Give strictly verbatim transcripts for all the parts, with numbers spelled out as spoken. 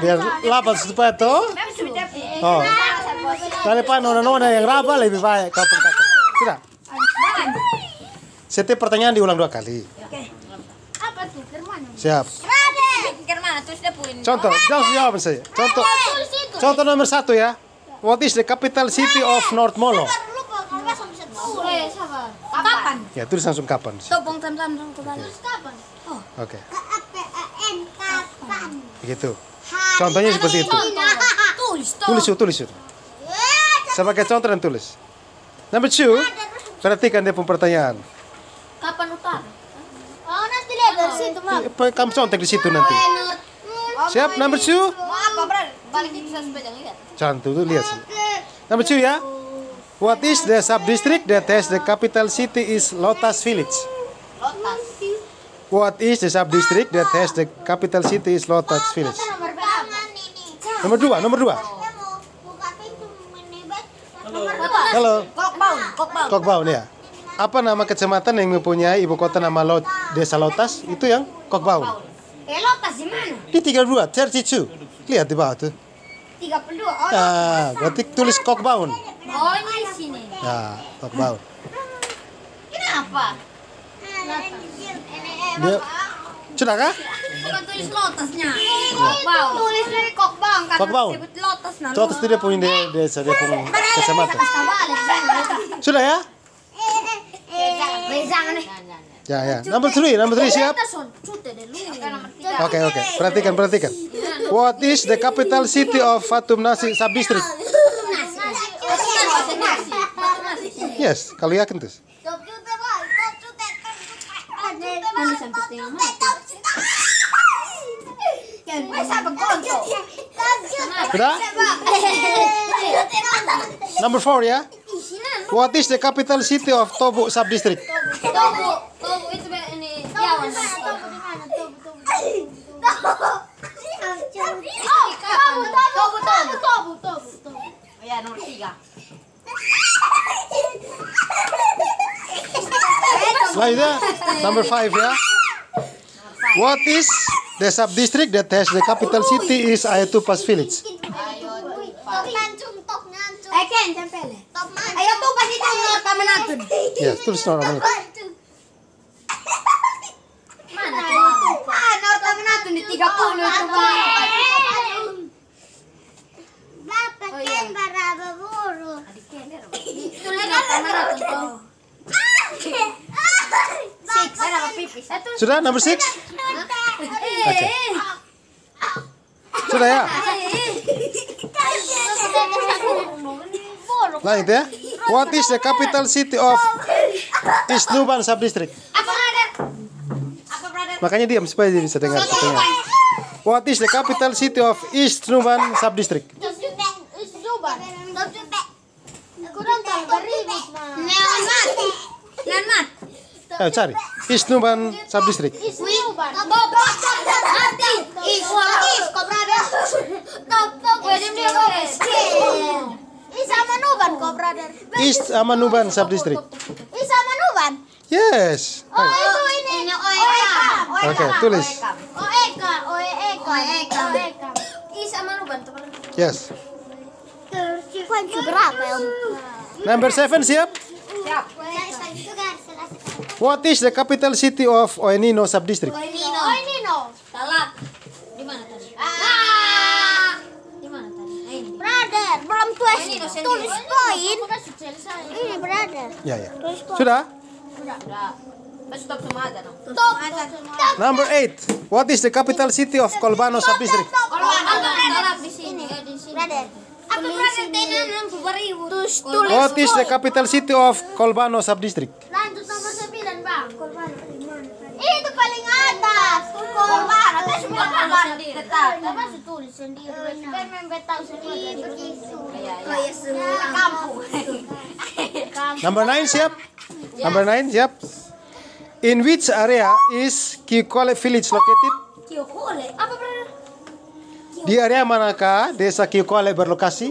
biar lapan supaya toh. Oh. Daripada nona-nona yang raba lebih baik kapung-kapung. Sudah. Setiap pertanyaan diulang dua kali. Apa tuh? Kermana? Siap. Kermana terus dia punya. Contoh, jangan jawab saya. Contoh. Contoh nomor satu ya. What is the capital city of North Molo? Kapan? Ya, tulis langsung kapan. Topong tam-tam kembali. Terus kapan? Oh. Oke. Kapan? Begitu. Contohnya seperti itu. Tulis, Tulis, tulis. Sebagai contoh dan tulis. Number two, perhatikan dia pun pertanyaan. Kapan utara? Oh, nanti lihat dari situ, Mak. Kamu contek di situ nanti. Siap, number two. Mau apa, Bro? Balik itu supaya jangan lihat. Cantik tuh lihat sih. Number two ya. What is the sub-district that has the capital city is Lotus Village? Lotas. What is the sub-district that has the capital city is Lotus Village? Nomor dua, nomor dua. Halo. Kokbaun, Kokbaun. Kokbaun ya. Apa nama kecamatan yang mempunyai ibu kota nama Lot, Desa Lotas? Itu yang Kokbaun. Eh, Lotas di mana? Di tiga puluh dua, tiga puluh dua. Lihat di bawah tuh. tiga puluh dua. Oh, Nah, berarti tulis Kokbaun. oh ini di sini. Nah, Kokbaun. Kenapa? Dia sudah kah? Bukan tulis Lotasnya. Kokbaun. Tulis dari Kokbaun karena Kokbaun. disebut Lotas nah. Lotas itu dia punya de- desa, dia punya kecamatan. Sudah ya? Jangan nih. Ya, ya. Number three, number three siap? Oke, oke. Perhatikan, perhatikan. What is the capital city of Fatum Nasi Sub-District? Yes, kalau yakin tuh. Sudah? Number four ya. What is the capital city of Tobu Sub-District? Tobu, Tobu itu ini Jawa. Tobu, Tobu, Tobu, Tobu, Tobu. Ya, nomor tiga. Selanjutnya, number five ya. What is the sub-district that has the capital city is Ayatupas Village? Eh, Ken, tempel. Ayo tuh pas itu Taman Atun. Ya, tulis nomor itu. Mana tuh? Ah, nomor Taman Atun di tiga puluh itu, Bang. Bapak kan berapa buru? Tulis Taman Atun tuh. Six, ada apa pipis? Sudah number six? Oke. Sudah ya? Lanjut ya. What is the capital city of East Nuban Sub-District? Apa, brother? Apa, brother? Makanya diam supaya dia bisa dengar pertanyaan. What is the capital city of East Nuban Sub-District? Neonmat. Neonmat. Ayo cari. East Nuban Sub-District. Nanti. Is, is, kok brother? Top, top. Wedim dia guys. Is sama Nuban kok, brother? East Amanuban Sub-District. Is sama Nuban? Yes. Oh, Ayo. itu ini. Ini Oeka. Oke, tulis. Oeka, Oeka, Oeka. Oeka. Is sama Nuban tuh. Yes. Kunci berapa ya, Om? Number seven siap? Siap. What is the capital city of Oenino Sub-District? Nino. Oh, ini no. Salah. Di mana tadi? Ah. Di mana tadi? Ah, ini. Brother, belum tulis, ini no sendiri. tulis poin. Ini, brother. Ya, ya. Tulis poin. Sudah? Udah. Mas stop semua ada dong. Top. Number eight. What is the capital city of Kolbano Sub-District? Kalau ada salah di sini. Eh, di sini. Brother. Apa brother tenan enam puluh ribu? Tulis, tulis. What is the capital city of Kolbano Sub-District? Lanjut nomor sembilan, Bang. Itu paling atas. Korban, ada semua korban sendiri. Tetap. Apa sih tulis sendiri? Superman tahu sendiri begitu. Iya, iya. Semua kampung. Number nine siap? Number nine siap? In which area is Kikole Village located? Kiokole. Apa brother? Di area manakah desa Kikole berlokasi?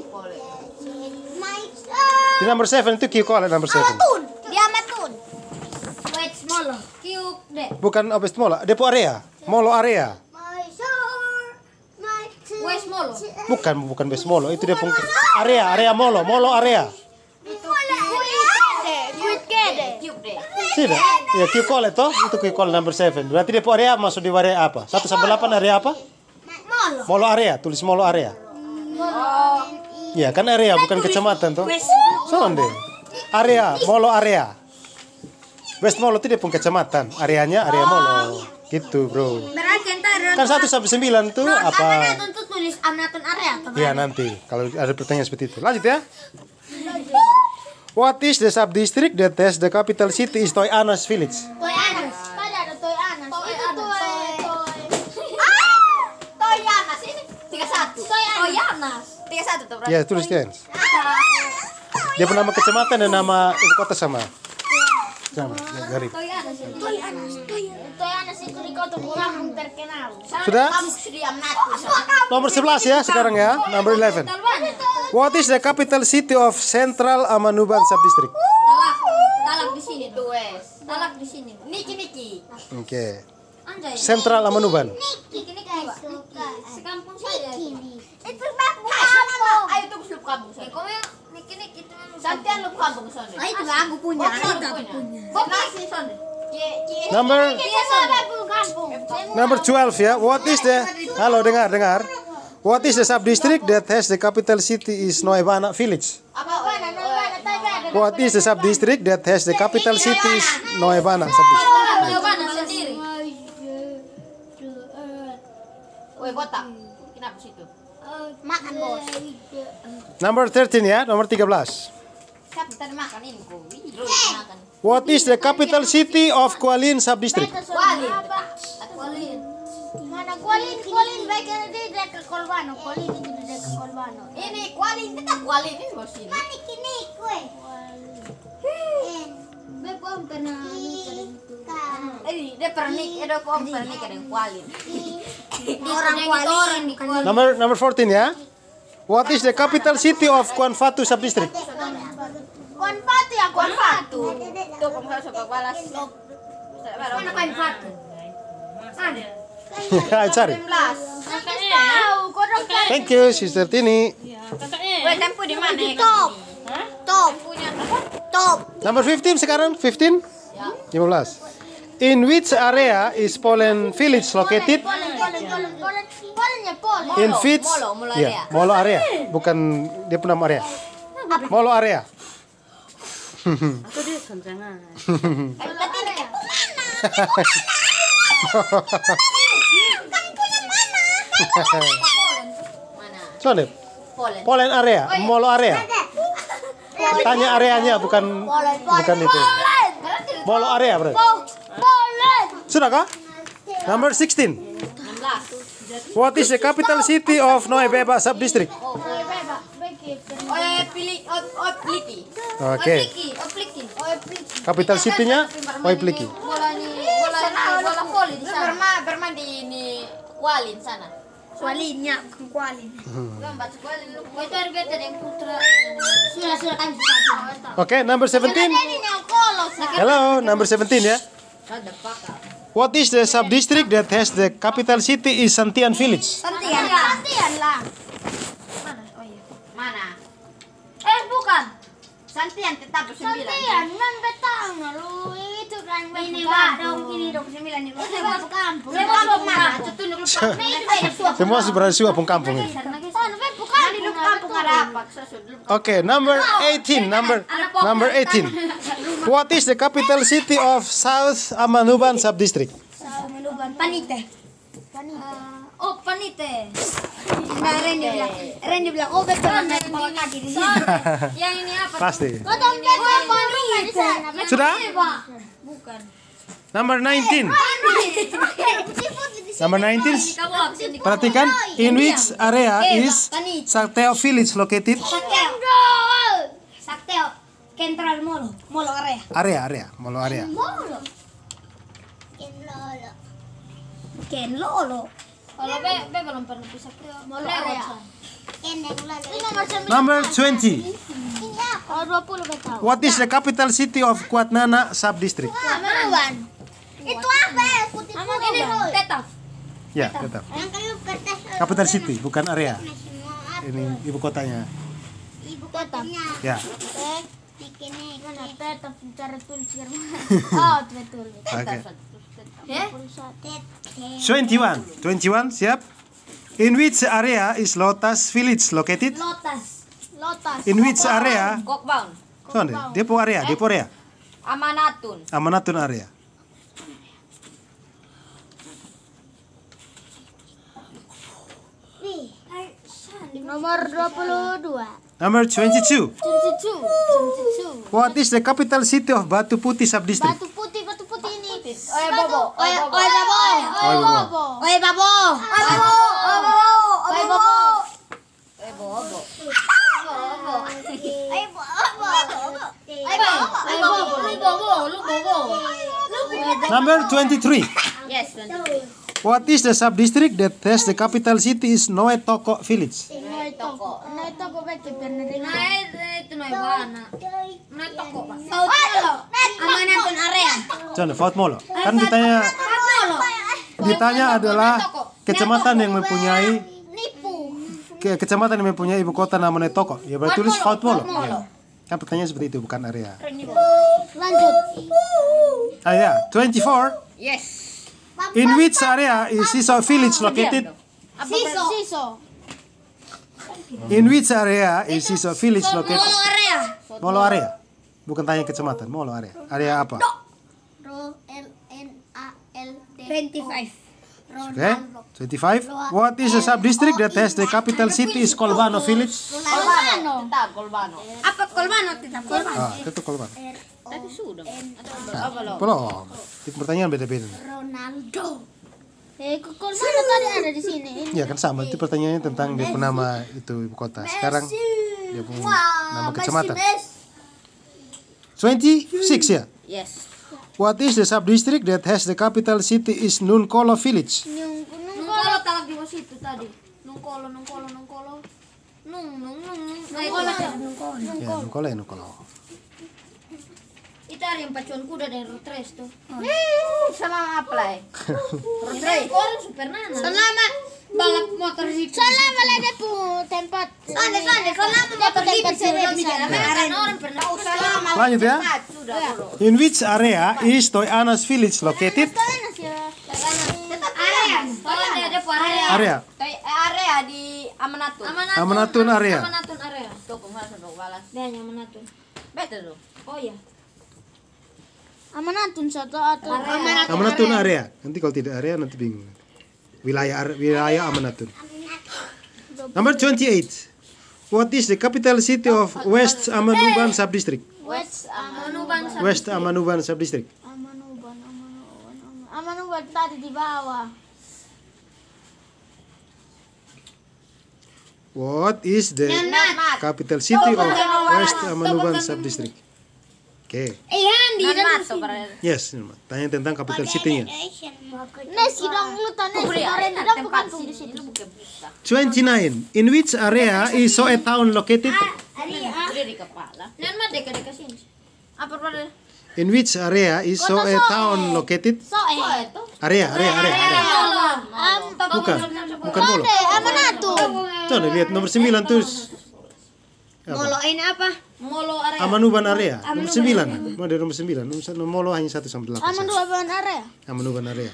Di number seven itu Kikole number seven. Amatun. Di Amatun. Wait, small. Kiok deh. Bukan Obes Mola, Depo area, Molo area. My soul, my West Bukan, bukan base molo. Itu dia punya area, area molo, molo area. Tidak. Ya, Q-Call itu, itu Q-Call number seven. Berarti dia punya area masuk di area apa? satu sampai delapan area apa? Molo. Molo area, tulis molo area. Ya, kan area bukan kecamatan tuh. Sonde. Area, molo area. West Molo itu dia pun kecamatan. Areanya area molo. Gitu, bro. Kan satu sampai sembilan tuh apa? Tentu tulis Amnatun area. Iya, nanti kalau ada pertanyaan seperti itu. Lanjut ya. What is the sub-district that has the capital city is Toy Anas Village? Toy Anas. Kan ada Toy Anas. Itu Toy Toy. Ah! Toy Anas ini tiga satu. Toy Anas. tiga satu tuh berarti. Ya, tulis dia. Dia pun nama kecamatan dan nama ibu kota sama. Sama, ya, garip. Toy Anas. Toy Anas. Toy Anas itu di kota kurang terkenal. Sudah? Kamu sudah Amnatun. Nomor sebelas ya sekarang ya. Number eleven. What is the capital city of Central Amanuban Subdistrict? Talak. Talak di sini. Itu wes. Talak di sini. Niki Niki. Oke. Anjay. Central Amanuban. Niki niki Pak. Sekampung saja. Itu babu kampung. Ayo tunggu sebelum kampung Eh, sana. kau yang niki niki itu memang. Santian lu kampung sana. Ah, itu lagu punya. Itu Itu aku punya. Bekasi sana. Number babu kampung. Number twelve ya. What is the Halo, dengar, dengar. What is the subdistrict that has the capital city is Noebana Village? Apa mana mana tanya. What is the subdistrict that has the capital city is Noebana Subdistrict? Jawabannya sendiri. Woi botak. Kenapa situ? Makan bos. Number thirteen ya, nomor tiga belas. Siapa tadi makan ini kok? Ih, lu makan. What is the capital city of Kualin Subdistrict? Kualin. Kualin. Mana Kualin? Kualin baik di dekat Kolbano. Kualin itu di dekat Kolbano. Ini Kualin tetap Kualin ini bos ini. Mana kini kue? Bepom pernah Eh, dia pernah nik, ada pom pernah nik ada Kualin. orang Kualin bukan Number number fourteen ya. What is the capital city of Kuanfatu Subdistrict? Kuanfatu ya Kuanfatu. Tuh kamu harus coba balas. mana kain fatu. Ada. Ayo cari. Tahu, kodok kan. Thank you, Sister Tini. Weh, tempo di mana ya? Top. Top. Punya apa? Top. Number fifteen sekarang, fifteen? lima belas. In which area is Polen Village located? Polen, polen, polen, polen. Polennya polen. In which? Molo, molo Ya, area. Molo area, bukan dia pun nama area. Molo area. Aku dia sanjangan. Berarti dekat mana? Soalnya Polen. Polen area, Molo area. Tanya areanya bukan bukan itu. Molo area berarti. Polen. Sudah kah? Number sixteen. enam belas. What is the capital city of Noebeba Subdistrict? Oh, eh pilih oh, oh Pliki. Oke. Opliki, opliki. Oh, Pliki. Capital city-nya Oipliki. Bola ini, bola ini, bola voli di sana. Bermain bermain di ini Kualin sana. Kualinnya, bukan kualin. Belum baca Kualin lu. Itu R B T yang putra. Sudah sudah kan bisa. Oke, number seventeen. Ini yang kolos. Hello, number seventeen ya. Ada pakar. What is the subdistrict that has the capital city is Santian Village? Santian lah. Santian lah. Mana? Oh iya. Mana? Eh, bukan. Santian tetap bersembilan. Santian, man betang lu itu kan Ini Pak, dong ini dong sembilan ini. Itu babu kampung. Semua lu mana? Tutun lu kampung. Semua berarti apung kampung ini. Oh, lu bukan Di lu kampung ada apa? Oke, number eighteen, number number eighteen. What is the capital city of South Amanuban Subdistrict? Panite. Oh, Panite. Nah, Randy bilang, Randy bilang, oh betul, ada bawa kaki di sini. Yang ini apa? Pasti. Potong bebek Panite di sana. Sudah? Bukan. Number nineteen. Number nineteen. Kamu apa sih? Perhatikan, in which area is Sakteo Village located? Sakteo. Sakteo. Kentral Molo. Molo area. Area, area, Molo area. Molo. Ken Lolo. Kalau be, be belum pernah bisa ke Molo area. Number twenty. Oh, dua puluh betul. What is the capital city of Kuatnana Subdistrict? Amanuban. Itu apa ya? Putih Ini Tetaf. Ya, tetap. yang kalau kertas Capital city, bukan area. semua ini ibu kotanya. Ibu kotanya. Ya. Bikinnya Mana tetap cara tulis Oh, betul. Oke. Ya? twenty-one. twenty-one, siap? In which area is Lotus Village located? Lotus. Lotus. In which area? Kokbang. Sonde, Depo area, Depo area. Amanatun. Amanatun area. Nomor dua puluh dua. Number twenty-two. Cucu. Cucu. What is the capital city of Batu Putih subdistrict? Batu putih, batu putih ini. Oye bobo. Oye, oye, babo. Oye, Bobo. Oye, babo. Oye, babo. Oye, babo. Oye bobo. Ayo bobo. Ayo bobo. Lu bobo, lu bobo. Number twenty-three. Yes. What is the subdistrict that has the capital city is Noe Toko Village? Nah, toko. Nah, toko baik pernah dengar. Nah, itu noy bana. Nah, toko, Pak. Sautolo. Amanatun area. Jangan Faut Molo. Kan ditanya Sautolo. ditanya adalah kecamatan yang mempunyai Nipu. ke, kecamatan yang mempunyai ibu kota namanya Toko. Ya berarti tulis Faut Molo. Ya. Kan pertanyaan seperti itu bukan area. Lanjut. Ah ya, twenty-four. Yes. In which area is Siso Village located? Siso. Siso. In which area is Siso Village located? Molo area. Molo area. Bukan tanya kecamatan, Molo area. Area apa? Ro L N A L D twenty-five. Oke, twenty-five. What is the subdistrict that has the capital city is Kolbano Village? Kolbano. Tetap Kolbano. Apa kolbano tidak kolbano? Ah, itu Kolbano. Tapi sudah. Apa lo? Belum. Itu pertanyaan beda-beda. Ronaldo. Eh, kok mana tadi ada di sini? Ini. Ya kan sama, itu pertanyaannya tentang dia punya nama itu ibu kota. Sekarang dia punya nama kecamatan. twenty-six ya. Yes. What is the subdistrict that has the capital city is Nunkolo Village? Nung nung Nungkolo talak di situ tadi. Nungkolo, nungkolo, nungkolo. Nung, nung, nung, nung. Nungkolo. Ya, Nunkolo ya Nunkolo. Itu ada yang pacuan kuda dari road race tuh. Sama apa lah? Road orang super nana. Selama Balap motor di selama ada pu tempat. Sande, sande, selama motor di orang pernah usah. Lanjut ya. Sudah dulu. In which area is Toyanas Village located? Area. Kalau ada ada area. Area. Area di Amanatun. Amanatun area. Amanatun area. Tuh, kemana dong balas? Dia hanya Amanatun. Betul tuh. Oh iya. Amanatun satu atau Amanatun. Amanatun area. Nanti kalau tidak area nanti bingung. Wilayah wilayah Amanatun. Number twenty-eight. What is the capital city of West Amanuban subdistrict? West Amanuban. West Amanuban subdistrict. Amanuban, Amanuban, Amanuban. Amanuban tadi di bawah. What is the capital city of West Amanuban subdistrict? Oke. Eh, Handi. Mato para. Yes, tanya tentang capital city-nya. Nah, sidang lu tanya sekarang tidak bukan di situ. twenty-nine. In which area is Soe town located? Udah di kepala. Nan mah dekat dekat sini. Apa pada? In which area is Soe town located? So eh. Area, area, area. area. Bukan, bukan Molo. Amanatun. Coba lihat nomor sembilan tuh. Molo ini apa? Molo area. Amanuban area. Nomor sembilan. Mau dari nomor sembilan. Nomor Molo hanya satu sampai delapan. Amanuban area. Amanuban area.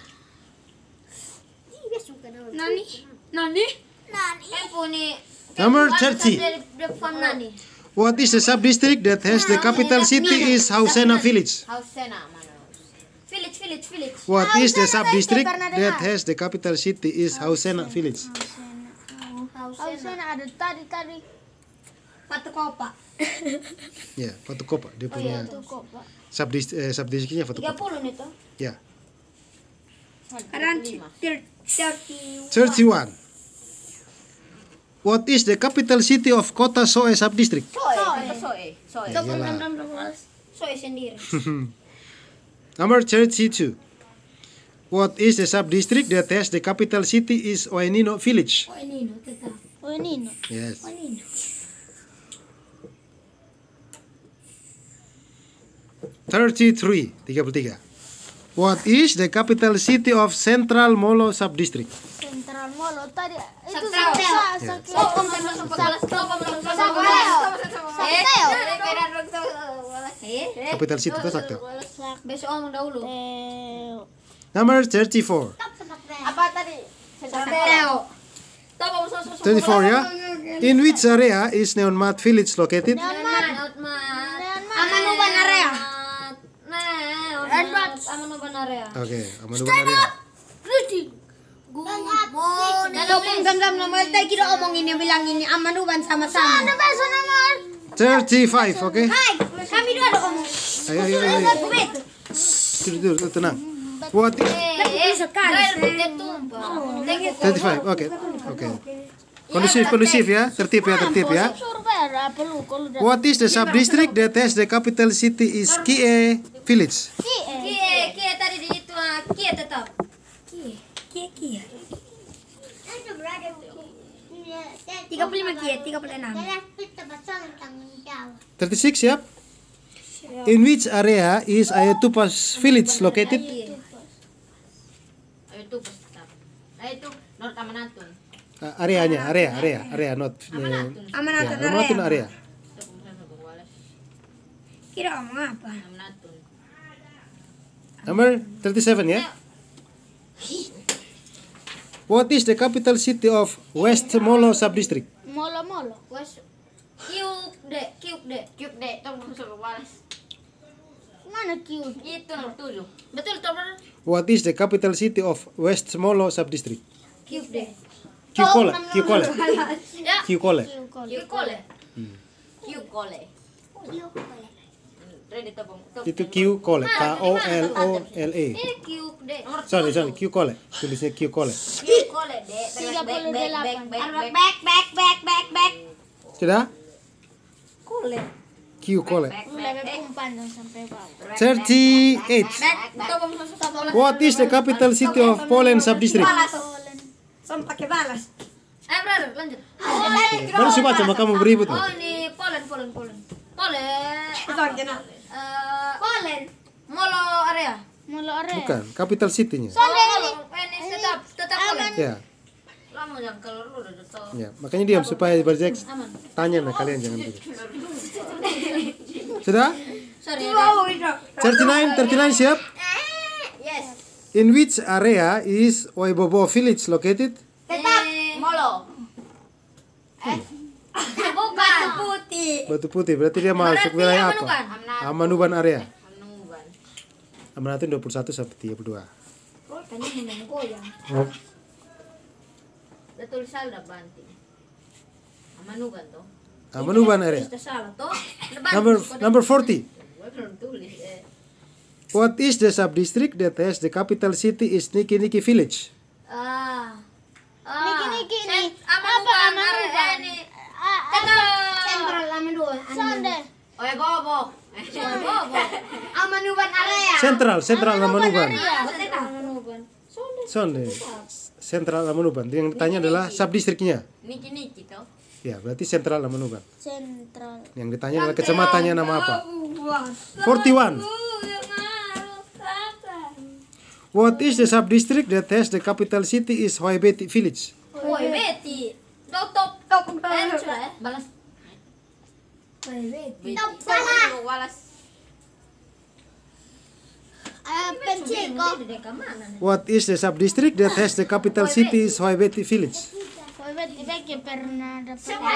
Nani? Nani? Nani. Eh puni. Number thirty. Nani. What is the subdistrict that has the capital city is Hausena Village? Hausena mana? Village, village, village. What is the subdistrict that has the capital city is Hausena Village? Hausena ada tadi tadi. Patu kopa. Ya, Fotokopa. Dia punya Pak. subdist eh, subdistrictnya tiga Fotokopa. puluh nih tuh. Ya. Sekarang thirty. thirty-one. What is the capital city of Kota Soe subdistrict? Soe, soe, soe. Ya, iyalah. Soy sendiri. Number thirty-two. What is the subdistrict that has the capital city is Oenino Village? Oh ini no, tetap. Oh ini no. Yes. thirty-three. tiga puluh tiga. What is the capital city of Central Molo subdistrict? Central Mall Molo tadi itu Sakteo. Sakteo. Capital city itu Sakteo. Besok omong dahulu. Number thirty-four. Apa tadi? Sakteo. thirty-four ya. In which area is Neonmat Village located? Amanuban area. Amanuban area. Oke, Amanuban area. Topong gam-gam nomor tadi kita omongin yang bilang ini Amanuban sama-sama. thirty-five, oke. Hai, kami dua ada omong. Ayo, ayo, ayo. Tidur, tidur, tenang. What is thirty-five? Oke, oke. Kondusif, kondusif ya. Tertib ya, tertib ya. What is the sub-district that has the capital city is Kie Village? Kie, Kie tadi di itu Kie tetap. Kie, Kie, Kie. tiga puluh lima Kie, tiga puluh enam. thirty-six, siap. In which area is Ayatupas Village located? Ayo tuh tetap. Ayo tuh North Amanatun. Uh, areanya, area, area, area, not Amanatun ya, Amanatun area. area. Kira omong apa? Amanatun. Number thirty-seven ya. What is the capital city of West Molo Subdistrict? Molo Molo. Wes Kiuk de, Kiuk de. Cube deh, tong suruh balas. Mana Q? Itu nomor tujuh. Betul toh? What is the capital city of West Molo Subdistrict? Kiuk de. Kiukole, Kiukole, Ya, Kiukole. Kiuk kole. Cube kole. Ready topong. Itu Kiukole, K O L O L E. Eh, Kiuk de. Sorry, sorry, Kiukole. Tulisnya Kiukole. Cube kole deh. tiga puluh delapan. Back, back, back, back, back, back. Sudah? Kole. Kiukole. Udah bepung panjang sampai bawah. thirty-eight. Topong susu. What is the capital city of Poland Subdistrict? Balas. Som pakai balas. Eh, brother, lanjut. Baru coba coba kamu beribut. Oh, ini Polen, Polen, Polen. Polen. Eh, Polen. Molo area. Molo area. Bukan, capital city-nya. Molo. Ini tetap tetap Polen. Ya, Lama yang kalau lu udah tahu. ya. Makanya diam supaya berjeks. Tanya nah kalian jangan gitu. Sudah? Sorry. thirty-nine, thirty-nine siap? Yes. In which area is Oibobo Village located? Tetap Molo. bukan putih. Batu Putih, berarti dia masuk wilayah apa? Amanuban area. Anuban. Amanatun dua puluh satu sampai tiga puluh dua. Oh, tanya mau goyang. Betul salah udah banting. Amanuban toh. Amanuban area. Sudah salah toh. Number number forty. Gue belum tulis. Eh. What is the sub-district that has the capital city is Niki Niki Village? Ah. Niki-niki ini. Amanuban area ini. Sentral Amanuban. Sonde. Oye bobo. Amanuban area. Sentral, Sentral Amanuban. Amanuban. Sonde. Sentral Amanuban. Yang ditanya adalah sub-districtnya. Niki niki toh. Ya, berarti Sentral Amanuban. Sentral. Yang ditanya adalah kecamatannya nama apa? forty-one. What is the sub-district that has the capital city is Hoibeti Village? Woi, Betty. Tok tok tok. Eh, sudah. Balas. Woi, Betty. Top salah. Balas. Eh, pensil kok. What is the sub-district that has the capital city is Hoibeti Village? Poi vedi che per dapat.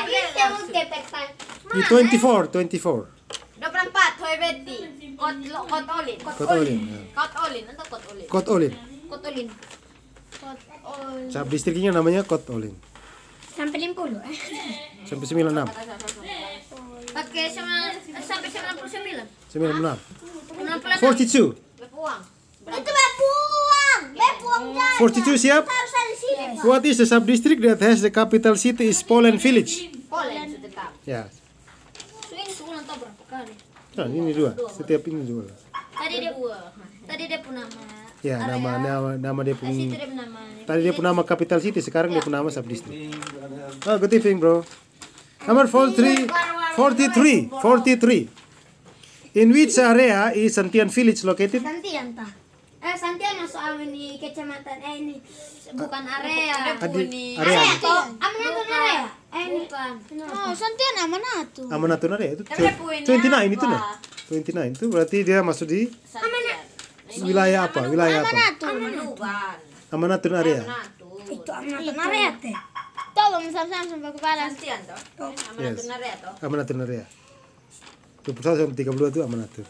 Di twenty-four, twenty-four. dua puluh empat. Hoy Betty. Kot kot olin. Kot Olin. ya. Kot olin. Untuk kot olin. Kot Olin. Kotolin. Sub-districtnya namanya Kot Olin. Sampai lima puluh eh. Sampai sembilan puluh enam. Pakai sama sampai sembilan puluh sembilan. sembilan puluh enam. enam puluh enam. forty-two. Bepuang. Itu bepuang. Bepuang jangan. forty-two siap? Harus ada sini. What is the sub-district that has the capital city is Poland Village? Polen sudah tetap. Ya. So, ini sebulan tahu berapa kali? Nah, ini dua. Setiap ini dua. Tadi dia tadi dia pun nama. Ya, nama nama nama dia pun. Situ dia pun nama. Tadi dia pun nama capital city, sekarang dia pun nama sub-district. Oh, good evening, bro. Number forty-three, forty-three, forty-three. In which area is Santian Village located? Santian ta. Eh, Santian masuk ini kecamatan eh ini bukan area. Adi, area. Amanatun area. Eh ini bukan. Oh, Santian Amanatun. Amanatun area itu dua puluh sembilan itu nah. dua puluh sembilan itu berarti dia masuk di wilayah apa? Wilayah apa? Amanuban. Amanatun area. Itu amanatun area teh. Tolong sama-sama sampai kepala. Santian toh. Yes. Amanatun area toh. Amanatun area. dua puluh satu sampai tiga puluh dua itu Amanatun.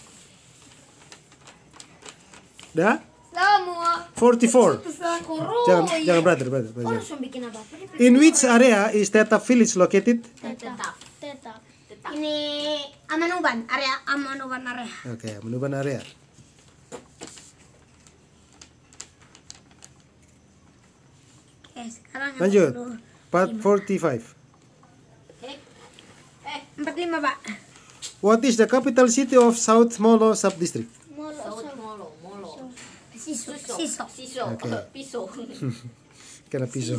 Dah? Semua. forty-four. Kurus. Jangan jangan brother, brother, brother. Kurus yang bikin apa? In which area is Tetap Village located? Tetap. Tetap. Ini Amanuban, area Amanuban area. Oke, okay, Amanuban area. Oke, sekarang yang Lanjut. puluh. forty-five. empat puluh lima, Pak. What is the capital city of South Molo Subdistrict? Saud molo, molo. Siso. Siso. Siso. Siso. Oke. Piso. Kena pisau.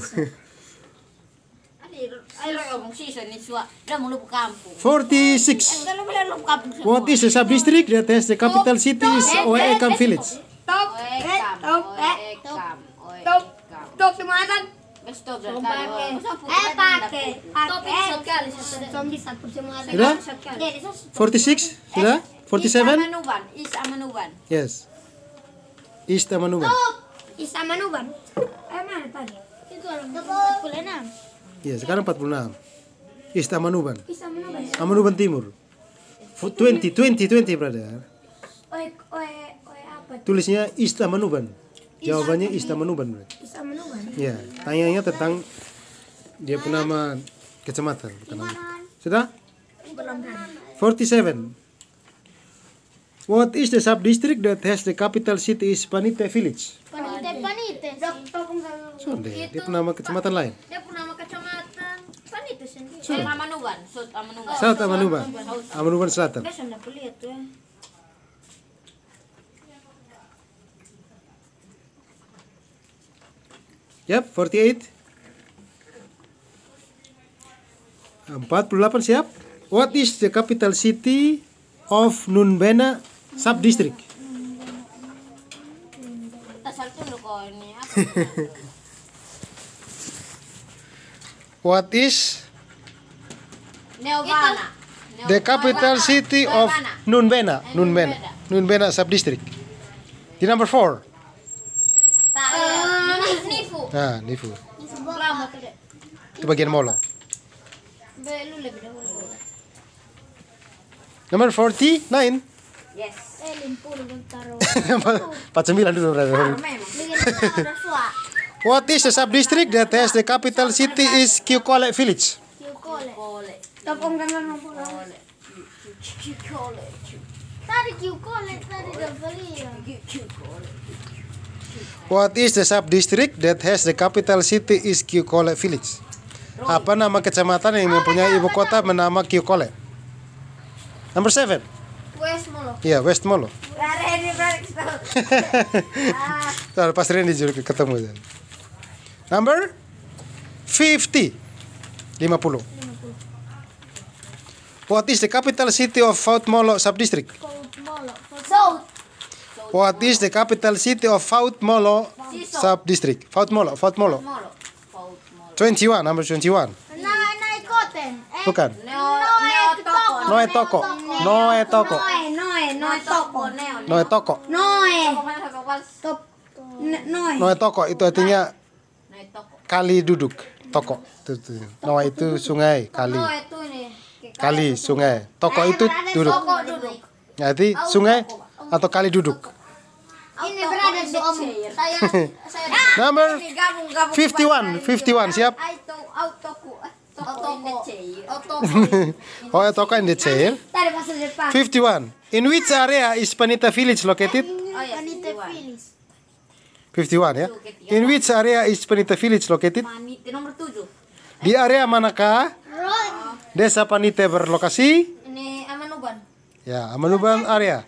Ay, ngomong siso ni Sua. Dah mulu ke kampung. forty-six. Udah lu lu ke kampung. What is the subdistrict that has the capital city is Oekam Village? Top. Oekam. Top. Oekam. Top. Oekam. Top tumatan. Besto Eh, berkali. pakai. Top itu sekali. Zombie satu semua ada. Sudah? Jadi, forty-six? Sudah? forty-seven? Amanuban. Is Amanuban. Yes. East Amanuban. Isa Manuban. Eh, mana tadi? Itu orang empat puluh enam. Ya, sekarang empat puluh enam. East Amanuban. Isa Manuban. Amanuban Timur. Fu- twenty, twenty, twenty, brother. Oe, oe, oe apa? Tulisnya East Amanuban. Jawabannya East Amanuban, brother. Isa Manuban. Ya, tanyanya tentang dia penama kecamatan, bukan nama. Sudah? Belum berani. forty-seven. What is the subdistrict that has the capital city is Panite Village? Panite Panite. So, deh, dia penama kecamatan lain. Dia pernah nama kecamatan Panite sendiri. Eh, Amanuban. Sud Amanuban. South Amanuban. Amanuban Selatan. Dia sudah lihat tuh. Yap, forty-eight. empat puluh delapan siap. What is the capital city of Nunbena Subdistrict? Tasal tuh lo kok ini apa? What is Neovana. the capital city of Nunbena? Nunbena. Nunbena Subdistrict. Di number four. Nifu. Nah, Nifu. Lama tuh deh. Itu bagian Molo. Belu lebih dahulu. Number forty-nine. Yes. Eh, limpur taruh. empat puluh sembilan dulu, brother. Memang. Ada suak. What is the subdistrict that has the capital city is Kiukole Village? Kiukole. Kole. Topong kan nomor. Kole. Kole. Tadi Kiukole tadi udah beli ya. Kole. What is the subdistrict that has the capital city is Kiukole Village? Apa nama kecamatan yang mempunyai ibu kota bernama Kiukole? Number seven. West Molo. Iya, West Molo. Reni balik. Ntar pas Randy juga ketemu. Number fifty. lima puluh. What is the capital city of South Molo Subdistrict? South. What is the capital city of South Molo Subdistrict? South Molo, South Molo. Molo. Faut molo. twenty-one, number twenty-one. Na naikoten. Eh, Bukan. Neo neo toko. Noe Toko. Noe Toko. Noe, Noe, Noe Toko. Neo. Noe Toko. Noe. Mana toko pas? Top. N- Noe. Noe Toko itu artinya Neo toko. kali duduk. Toko. Itu- itu. Noe itu sungai, kali. Noe itu nih. Kali, sungai. Toko itu duduk. Toko duduk. Jadi sungai atau kali duduk. Ini berada di om. Saya saya Number Gabung gabung. fifty-one. fifty-one, siap? Auto autoku. Toko. Oto. Oh, Toko in the chair. Tadi pas di depan. fifty-one. In which area is Panita Village located? Oh ya. Panite Village. fifty-one ya. In which area is Panita Village located? Paniti nomor tujuh. Di area manakah Desa Panite berlokasi? Ini Amanuban. Ya, Amanuban area.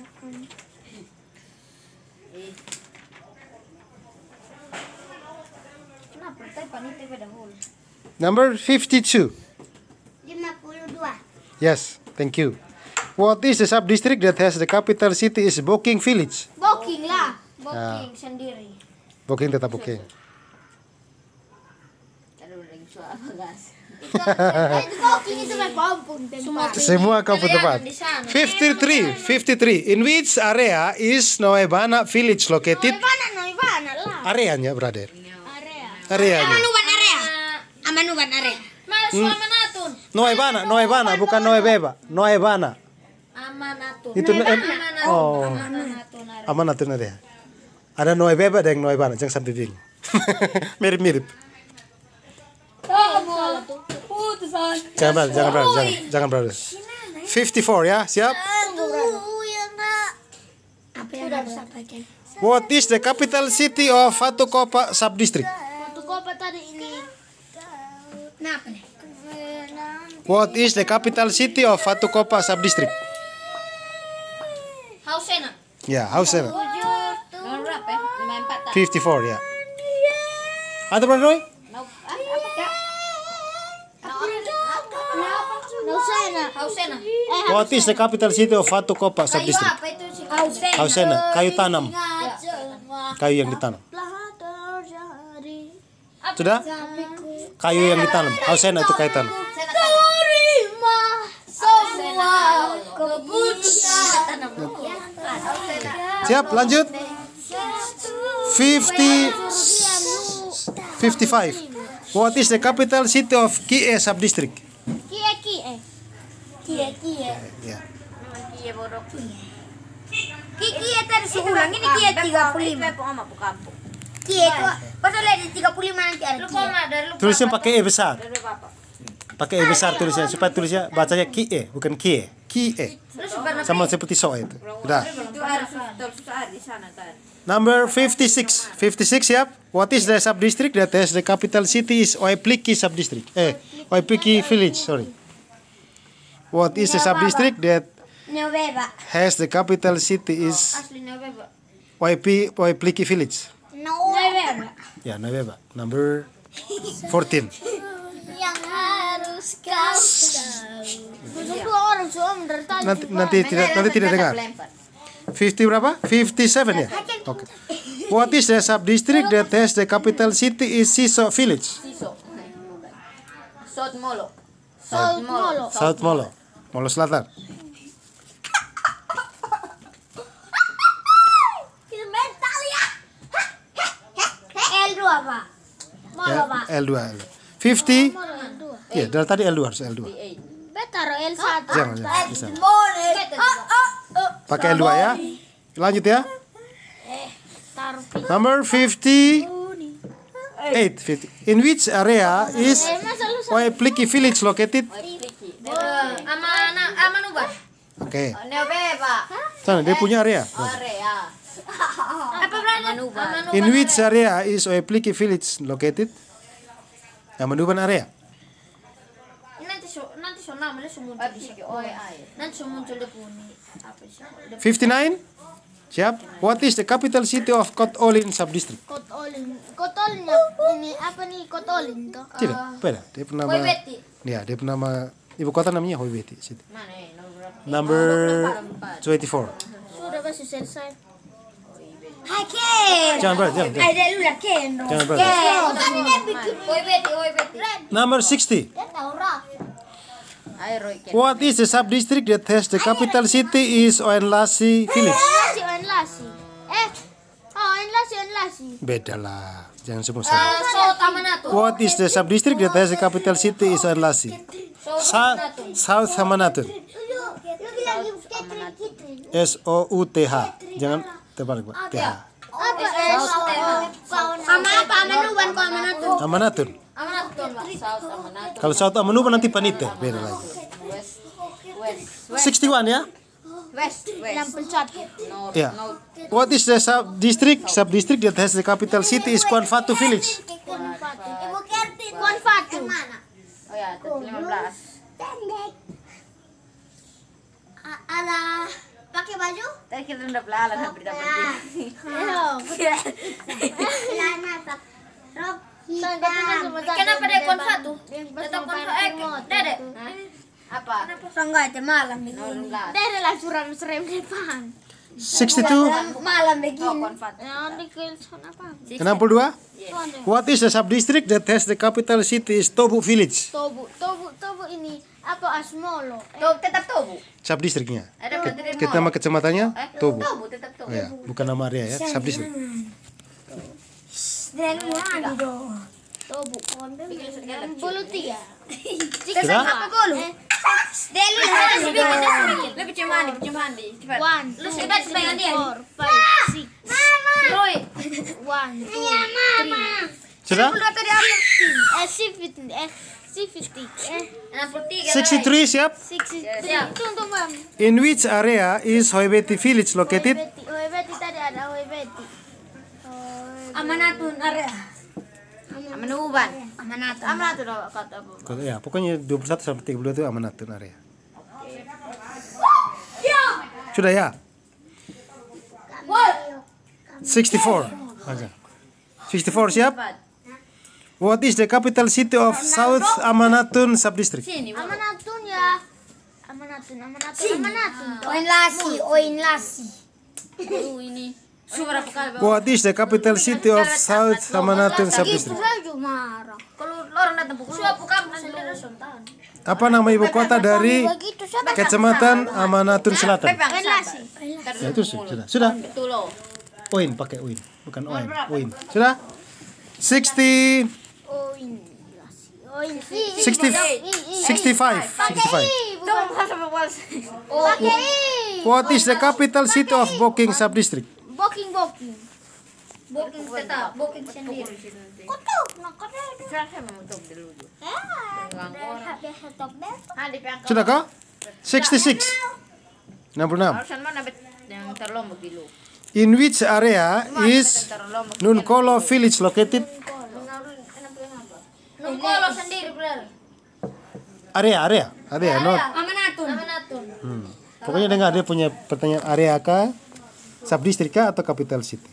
Kenapa? Tadi Panite beda hulu. Number fifty-two. lima puluh dua. Yes, thank you. What is the subdistrict that has the capital city is Boking Village? Boking lah. Booking sendiri. Booking tetap booking. Aduh, ring suara gas. Itu booking itu mah kampung tempat. Semua kampung tepat. fifty-three, fifty-three. In which area is Noebana village located? Noibana, Noibana lah. Areanya, brother. Area. Areanya. Amanuban area. Amanuban area. Mas Amanatun. Noebana, Noebana bukan Noebeba. Noebana. Amanatun. Itu no- em- oh, Amanatun area. Amanatun area. Ada Noebeba dan Noebana, jangan sampai bingung. Mirip-mirip. Jangan brother, jangan brother, jangan, jangan brother. fifty-four ya, siap? Aduh, ya enggak. Apa yang harus sampaikan? What is the capital city of Fatukopa subdistrict? Waktu kopa tadi ini. Kenapa nih? What is the capital city of Fatukopa subdistrict? Hausena. Ya, Hausena. Nomor berapa ya? lima empat tak? fifty-four ya. Ada brother Roy? Mau ah, apa kak? Nausena. Hausena. What is the capital city of Fatukopa Kayu subdistrict? apa itu sih? Hausena. Hausena, kayu tanam. Kayu yang ditanam. Sudah? Kayu yang ditanam. Hausena itu kayu tanam. Terima semua keputusan. Siap, lanjut. fifty fifty-five. What is the capital city of Kie subdistrict? Kie kie. Kie kie. Ya. Iya bodoh. Kiki ya tadi seulang ini Kia tiga puluh lima. Kampung ama kampung. Kia itu pasal lihat di tiga puluh lima nanti ada Kia. Tulisnya pakai E besar. Dari bapak. Pakai E besar tulisnya supaya tulisnya bacanya Kie, bukan Kie. Kie. Sama seperti so itu. Sudah. Itu harus terus susah di sana tadi. Number fifty-six. fifty-six siap. What is the subdistrict that has the capital city is Oipliki subdistrict? Eh, Oipliki village, sorry. What is the subdistrict that Neobeba. has the capital city is Asli Neobeba. Oipi Oipliki village? Neobeba. Ya, Noebeba. Number fourteen. Yang harus kau tahu. Dua orang suam dari tadi. Nanti nanti tidak nanti tidak dengar. fifty berapa? fifty-seven ya? Oke. What is the subdistrict that has the capital city is Siso village? Siso. South Molo. South Molo. South Molo. Molo Selatan. Itu mental ya. L dua Pak. Molo pak. L two. L two. fifty. Molo yang dua. Ya, dari tadi L two harus L two. Betaro L satu. Jangan, jangan. Bisa. Boleh. Pakai L two ya. Lanjut ya. Taruh Number fifty-eight. fifty. In which area is Oipliki village located? Amana Amanuban. Oke. Neobeba. Sana dia punya area. Area. Apa berarti? Amanuban. In which area is Oipliki village located? Amanuban area. Nanti so nanti so namanya semua muncul di situ. Nanti so muncul di puni. Apa sih? fifty-nine. Siap. What is the capital city of Kotolin subdistrict? Kotolin. Kotolin ya. Ini apa nih Kotolin tuh? Tidak, beda. Dia bernama. Hoibeti. Ya, dia bernama ibu kota namanya Hoibeti. Situ. Mana ya? Nomor berapa? Number twenty-four. Sudah pasti selesai. Hai Ken. Jangan berat, jangan. jangan. Ada lu lah Ken. Jangan berat. Hoibeti, Hoibeti. Number sixty. Dia tahu rah. Ayo Roy. What is the subdistrict that has the capital city is Oenlasi village? Lasi on lasi. Eh. Oh, on lasi on lasi. Beda lah. Jangan semua sama. So Tamanatu. What is the subdistrict that has the capital city is Oenlasi? Sa South Hamanatun. S O U T H. Jangan terbalik, Pak. T H. Apa eh? Sama apa Amanuban kok Amanatu? Hamanatun. Amanatu Pak. South Amanatu. Kalau South Amanuban nanti Panite, beda lagi. West. West. sixty-one ya? West. Yang West. pencet. North. Ya. North. What is the subdistrict? Subdistrict that has the capital city is Kuanfatu village. Ibu Kerti. Konfatu. Oh ya, lima belas. Ada pakai baju? Tadi kita udah belalang hampir dapat ini. Celana tak. Rok. Kenapa dia konfatu? Tetap konfatu. Eh, Dede. Apa? Sangga aja malam nih. enam belas. Dari lah suram serem depan. sixty-two. Malam begini. Konfat. enam puluh dua. What is the sub-district that has the capital city is Tobu village? Tobu, Tobu, Tobu ini apa Asmolo? Tuh, tetap Tobu. Sub-districtnya. Ada Ke- dari Kita nama kecamatannya Eh, Tobu. Tobu tetap Tobu. Oh, ya. Bukan nama area ya, sub-district. Dari mana dong? Tobu. Bikin segala. Bulu tiga. Sudah? Apa golu? Delu lah. Lebih cuman di, cuman di. Cepat. One, Lu two, sudah sebagian three, dia. four, five, six. Roy. One, two, three. Sudah? Eh, fifty. Eh, fifty. Eh, enam puluh tiga. sixty-three siap. sixty. siap. Tunggu, Mam. In which area is Hoibeti village located? Hoibeti, Hoibeti tadi ada Hoibeti. Amanatun area. Amenuban. Amanatun. Amanatun kata apa? Kalau- Ya, pokoknya dua puluh satu sampai tiga puluh dua itu Amanatun area. Sudah ya? sixty-four. Oke. sixty-four siap? Cepat. What is the capital city of South Amanatun subdistrict? Sini. Bang. Amanatun ya. Amanatun, Amanatun, Amanatun. Oin lasi, oin lasi. Aduh ini. Su berapa kali? Bang? What is the capital city of South Amanatun Itu subdistrict? saja marah. Kalau orang datang pukul. Su apa kamu sendiri sontan. Apa nama ibu kota dari Begitu siapa? Kecamatan Amanatun Selatan? Pepang Lasi. Ya, itu sudah. Sudah. Betul loh. Oin pakai oin, bukan oin. Oin. Sudah? sixty Oh ini. Lasi. Oh ini. sixty sixty-five. sixty-five. Tuh sama wals. Pakai i. What is the capital city of Boking subdistrict? Booking, booking. Booking tetap, booking sendiri. Kotok, nak kotok. Saya saya memang top dulu. Biasa top deh. Ah di pangkal. Sudah kah? sixty-six. enam puluh enam. Harusan mana bet yang terlombok dulu. In which area is Terlombok. Nunkolo village located? Nungkolo sendiri, Bro. Area, area, area, not. Amanatun. Amanatun. Hmm. Pokoknya dengar dia punya pertanyaan area kah, subdistrict kah atau capital city?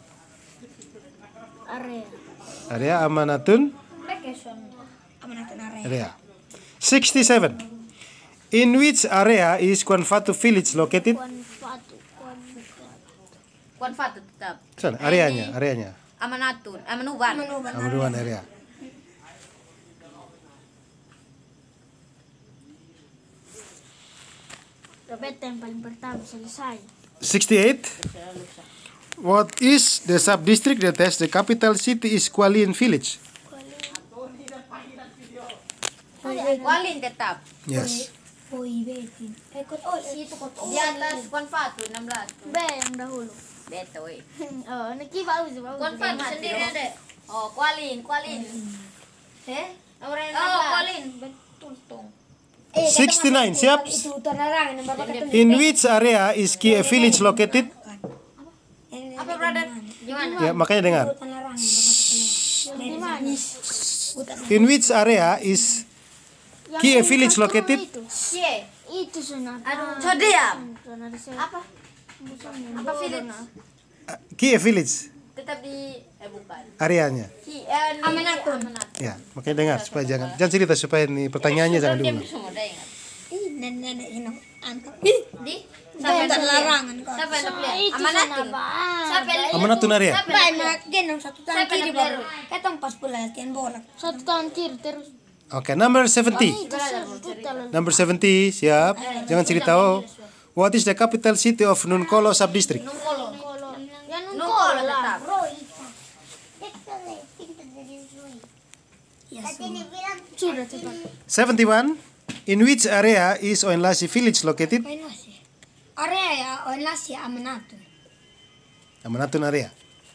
Area. Area Amanatun Vacation. Amanatun area. area. sixty-seven. In which area is Kwanfatu village located? Kuan Fatu, Kuan Kuan Fatu tetap. Sana, areanya, areanya. Amanatun, Amanuban. Amanuan area. Robert yang paling pertama selesai. sixty-eight. What is the subdistrict that has the capital city is Kualin village? Kualin tetap. Yes. Oi, betin. Eh, kot oh, itu kot. Di atas Kuan Fatu enam belas. B yang dahulu. Beto eh. Oh, niki bagus bagus. Kuan Fatu sendiri ada. Oh, Kualin, Kualin. Eh? Nomor enam Oh, belas. Kualin. Betul tong. sixty-nine, siap? Itu tanarang nomor berapa? In which area is Kie village located? Apa brother? Gimana? Ya, makanya dengar. Tanarang. In which area is Kie village located? Cie. Itu sunat. Aduh, Sodiam. Apa? Apa village? Kie village Tetap di eh bukan. areanya. Ki eh, di- Amanatun. Amanatun. Ya, makanya dengar supaya jangan jangan cerita supaya ini pertanyaannya jangan Diam diulang. semua dah ingat. Ih, nenek ini angkat. Di Sampai siapa yang larangan kok. Siapa yang terpilih? Itu Amanatun. sunat. Siapa yang Amanatun area. Banyak genong satu tahun Siapa yang kiri terpilih? baru. Ketong pas pula latihan bola. Satu tahun kiri terus. Oke, number seventy. Itu satu Number seventy, siap. Jangan cerita oh. What is the capital city of Nunkolo subdistrict? Nungkolo. Ya Nungkolo nungkol lah. tetap. Sudah cepat. seventy-one. In which area is Oenlasi village located? Oin lasi. Area ya, oin lasi Amanatun. Amanatun area.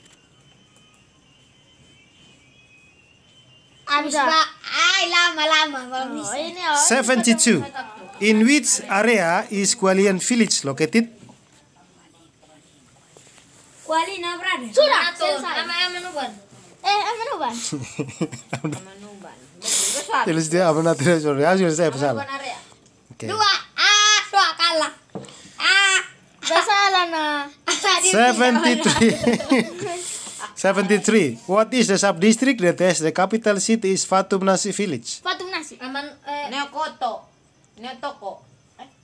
Abis pak, ay lama-lama belum Oh, bisa. ini oh. seventy-two. In which area is Kualian village located? Kuali na brother. Sudah Amanatun. selesai. Nama Amanuban. Eh, apa nuban? Amanuban. Besar. Tulis dia Amanatun sorry, ah, sudah saya pesan. Amanuban area. Oke. Dua, ah, dua kalah. Ah, Salah na. seventy-three. seventy-three. What is the subdistrict that has the capital city is Fatum Nasi village? Fatum nasi. Aman, eh, Neokoto. Neotoko. Eh,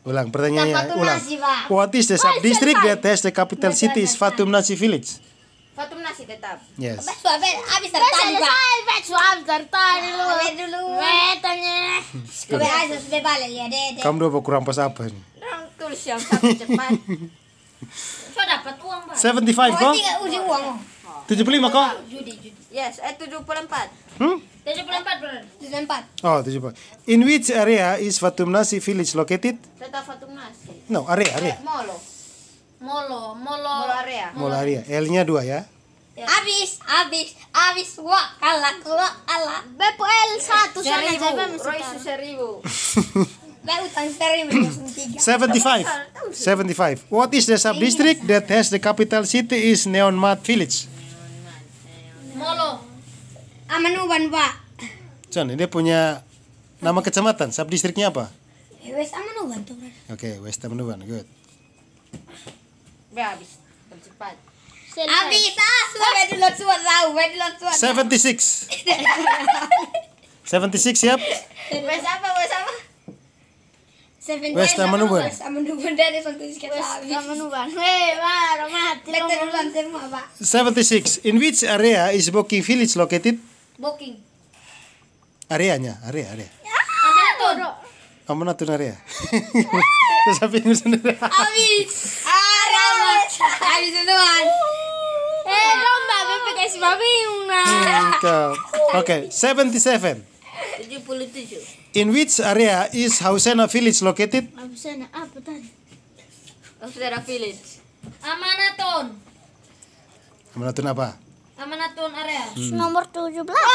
Ulang pertanyaannya, Fatum ulang. Nasi, Pak. What is the sub-district that has the capital city is Fatum Nasi village? Fatum Nasi tetap. Yes. Suabe, habis dari tadi, Pak. Bet suam tertarik dulu. Bet dulu. Betanya. Sudah aja, sudah balik ya, Dede. Kamu dua kurang pas apa nih? Orang tulis yang satu cepat. Sudah dapat uang, Pak. seventy-five Oh, kok? tiga uji uang. tujuh puluh lima kok? Judi, judi. Yes, eh tujuh puluh empat. Hmm? tujuh puluh empat, Bro. tujuh puluh empat. Oh, tujuh puluh. In which area is Fatum Nasi village located? Tetap Fatum Nasi. No, area, area. Molo. Molo, molo. Molo area. Mall area. L-nya dua ya. Habis, habis, habis. Wah, kalah, wah, kalah. Bep L satu sana Seribu. coba Roy mesti. seribu. Bah, utang seribu langsung tiga. seventy-five. seventy-five. What is the sub-district that has the capital city is Neonmat village? Molo. Amanuban, Pak. John, ini punya nama kecamatan. Sub-districtnya apa? Eh, wes Amanuban tuh, Bro. Oke, West Amanuban. Good. Be habis. Cepat. Habis, ah, sudah wes dulu suat tahu, wes dulu suat. seventy-six. seventy-six siap? Wes apa? Wes apa? West Amanuban. West Amanuban dari satu sekitar habis. Amanuban. Hei, baru mati. Lekter duluan semua, Pak. seventy-six. In which area is Boki village located? Booking. Areanya, area, area. Amanatun. Amanatun area. Terus apa yang sendiri? Habis. Ah, habis. Habis duluan. Eh, lomba Bep kasih babi una. Oke, seventy-seven. tujuh puluh tujuh. In which area is Hausena village located? Apa sana? Apa tadi? Ausera Village. Amanatun. Amanatun apa? Amanatun area. Nomor tujuh belas.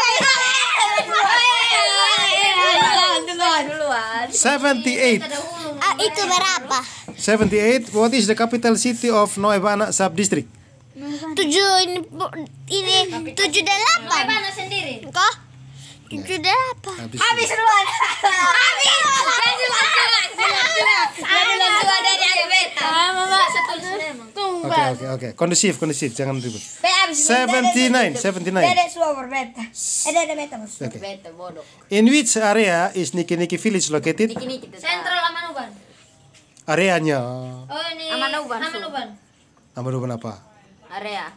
Duluan. Duluan. seventy-eight. Ah, itu berapa? seventy-eight. What is the capital city of Noebana sub-district? Tujuh ini bu- ini tujuh delapan. Mana sendiri? Kok? Tujuh delapan. Habis. Habis duluan. Habis. Habis duluan. Habis duluan dari ada beta. Tunggu. Oke, oke, oke. Kondusif, kondusif. Jangan ribut. Be habis. seventy-nine. seventy-nine. Dede suara beta. Eh, dede beta bos. Oke. Beta bodoh. In which area is Niki Niki village located? Dikini kita. Sentral Amanuban. Areanya. Oh, ini Amanuban, Su. Amanuban. Amanatun apa? Area.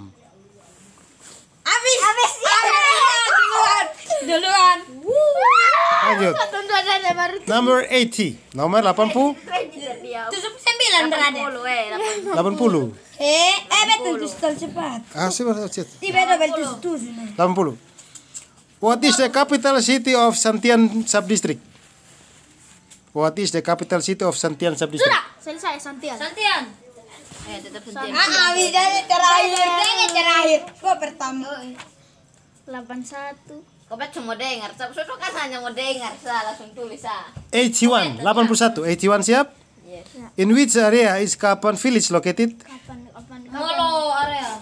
Habis. Habis. Duluan. Duluan. Lanjut. Tunggu ada baru. Number eighty. Nomor delapan puluh. Tujuh puluh sembilan berada. eh. delapan puluh. Eh, eh betul pistol cepat. Ah, sih, baru chat. Tiba ada betul tujuh. delapan puluh. What is the capital city of Santian sub-district? What is the capital city of Santian sub-district? Selesai Santian. Santian. Eh, tetap Santian. Ah, habis dari terakhir. Dari terakhir. Gua pertama. delapan satu. Kau baca mau dengar. Sudah kan hanya mau dengar. Saya langsung tulis ah. eighty-one. delapan puluh satu. eighty-one siap? Yes. In which area is Kapan village located? Kapan kapan? Molo area.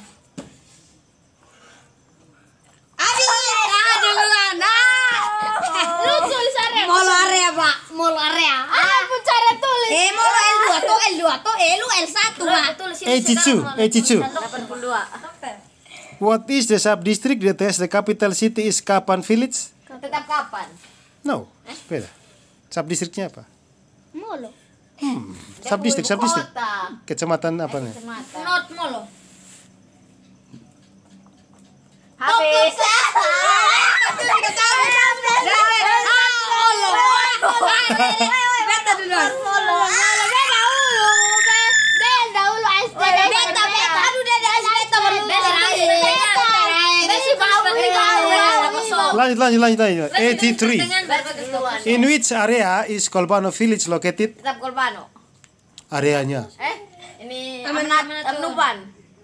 Habis. Ah, duluan. Ah. Lu tulis area. Molo area, Pak. Molo area. Ah, aku cara tulis. Eh, molo L dua tuh L dua tuh eh lu L satu, Pak. eighty-two. eighty-two. delapan puluh dua. What is the sub-district that has the capital city is Kapan village? Tetap kapan? No. Beda. Sub-districtnya apa? Molo. Sub-district, sub-district. Kota. Kecamatan apa nih? Kecamatan. Not Molo. Habis. Beta duluan. Molo. Molo beda dulu. Beda dulu S D. Beta, beta. Aduh, dede beta baru terakhir. Besi bau nih kau. Lanjut, lanjut, lanjut, lanjut. eighty-three. Duluan. In which area is Kolbano village located? Tetap Kolbano. Areanya. Eh, ini Amanat- Amanat Amnuban.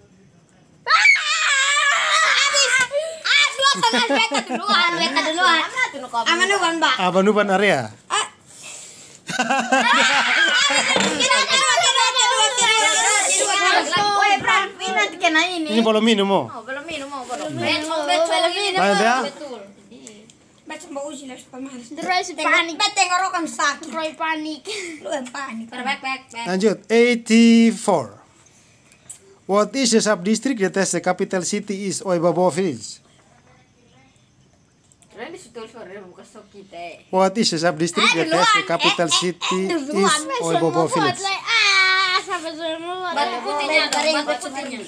Habis. Ah, dua sama beta duluan, beta duluan. Amanuban, Pak. Abanuban area. Ah. Kira kira kira kira kira. Woi, Bran, ini nanti kena ini. Ini belum minum oh. Oh, belum minum, mau belum. Betul, betul lagi. Lanjut ya. Betul. Baca mbak uji lah pemahaman. Terus panik. Bete ngorokan sakit. Roy panik. Lu yang panik. Back back back. Lanjut. eighty-four. What is the sub-district that has the capital city is Oibabo village? Ren di situ sore buka Sokite. What is the sub-district that has the capital city is Oibobo Village? Ah, sampai semua. Batu putihnya, batu putihnya.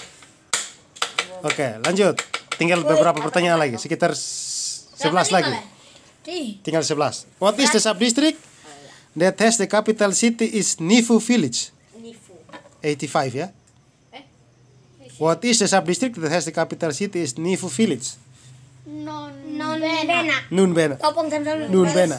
Oke, lanjut. Tinggal beberapa pertanyaan lagi, sekitar sebelas lagi. Tinggal sebelas. What is the sub-district that has the capital city is Nifu Village? Nifu. eighty-five ya. Eh? What is the sub-district that has the capital city is Nifu Village? Non Non bena. Nun Bena. Topong sama Nun Bena.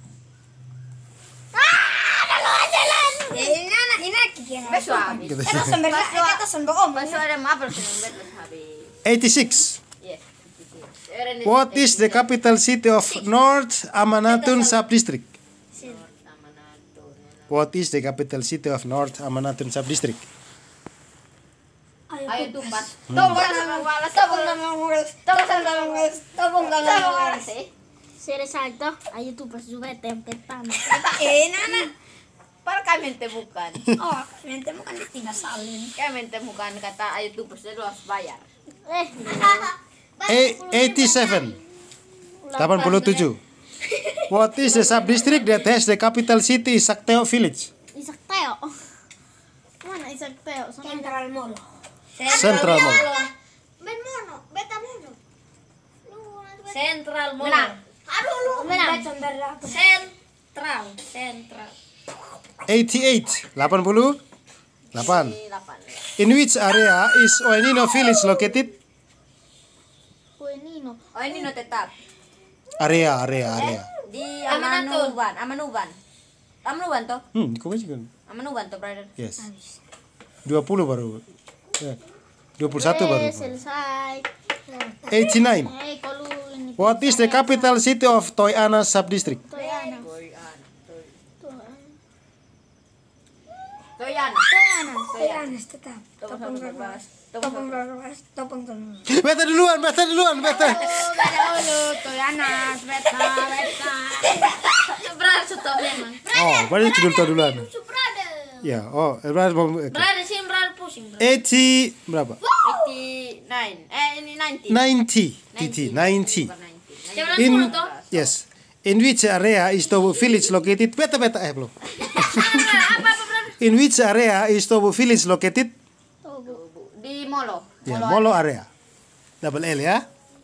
Ini anak ini kira. Beso habis. Gitu. Kita sumber kita sumber om. Beso ada mapel sih bet habis. eighty-six. Yes. Ren di What is the capital city of North Amanatun Sub-district? Amanatun. What is the capital city of North Amanatun Sub-district? Ayo tumpas. Topong sama walas, topong sama walas, topong sama walas, topong sama walas. Sere salto, ayo tu pas juga tempetan. Eh, anak. Para kami ente bukan. Oh, mente bukan ditinggal salin. Kami ente bukan kata ayo tumpas lu harus bayar. Eh, A- eighty-seven. delapan puluh tujuh. What is the sub-district that has the capital city Sakteo Village? Isak Teo. Mana Isak Teo? Central Mall. Central Mall. Ben mono, beta mono. Central Mall. Menang. Aduh lu, menang. Central, Central. eighty-eight. delapan puluh delapan. Ini delapan. In which area is Oenino Village located? Kue Nino. Oh ini no tetap Area, area, area. di Amanatun. Amanuban, Amanuban. Amanuban toh? Hmm, di Kuwait juga. Amanuban toh brother. Yes. dua puluh baru. Eh, dua puluh satu baru. Eh, selesai. eighty-nine. Eh, kalau ini What is the capital city of Toyana Sub-district? Toyana. Toyana. Toyana. Toyanas tetap. Topong berbahas. Topong berbahas, topong topong. Beta duluan, beta duluan, beta. Beda dulu, Toyana, beta, beta. Berat stop memang. Oh, berarti judul tuh duluan. Brother. Ya, oh, berarti mau oke. Berat sih berat pusing. eighty berapa? eighty-nine. Eh ini ninety. ninety. T T, ninety. In yes. In which area is Tobu Village located? Beta beta eh belum. In which area is Tobu Village located? Di Molo. Ya, Molo area. Double L ya.